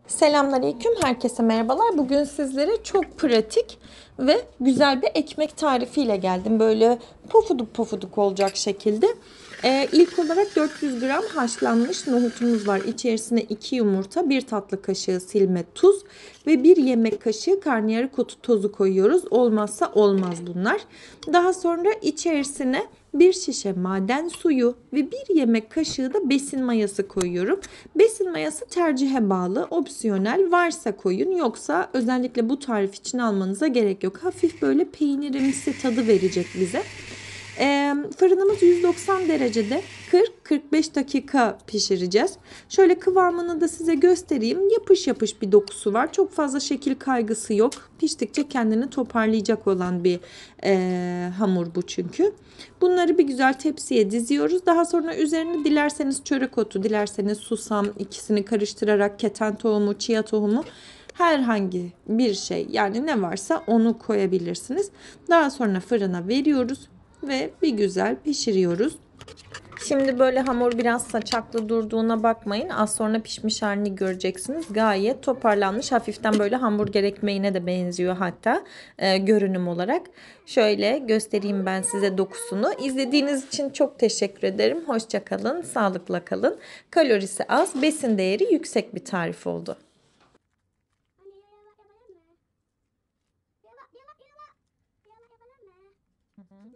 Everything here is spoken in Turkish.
Selamünaleyküm, herkese merhabalar. Bugün sizlere çok pratik ve güzel bir ekmek tarifiyle geldim. Böyle pofuduk pofuduk olacak şekilde. İlk olarak 400 gram haşlanmış nohutumuz var. İçerisine 2 yumurta, 1 tatlı kaşığı silme tuz ve 1 yemek kaşığı karnıyarık otu tozu koyuyoruz. Olmazsa olmaz bunlar. Daha sonra içerisine bir şişe maden suyu ve bir yemek kaşığı da besin mayası koyuyorum. Besin mayası tercihe bağlı, opsiyonel. Varsa koyun, yoksa özellikle bu tarif için almanıza gerek yok. Hafif böyle peynirimsi tadı verecek bize. Fırınımız 190 derecede 40-45 dakika pişireceğiz. Şöyle kıvamını da size göstereyim. Yapış yapış bir dokusu var. Çok fazla şekil kaygısı yok. Piştikçe kendini toparlayacak olan bir hamur bu çünkü. Bunları bir güzel tepsiye diziyoruz. Daha sonra üzerine dilerseniz çörek otu, dilerseniz susam, ikisini karıştırarak keten tohumu, chia tohumu, herhangi bir şey, yani ne varsa onu koyabilirsiniz. Daha sonra fırına veriyoruz ve bir güzel pişiriyoruz. Şimdi böyle hamur biraz saçaklı durduğuna bakmayın. Az sonra pişmiş halini göreceksiniz. Gayet toparlanmış. Hafiften böyle hamburger ekmeğine de benziyor hatta görünüm olarak. Şöyle göstereyim ben size dokusunu. İzlediğiniz için çok teşekkür ederim. Hoşça kalın, sağlıkla kalın. Kalorisi az, besin değeri yüksek bir tarif oldu. Hı hı.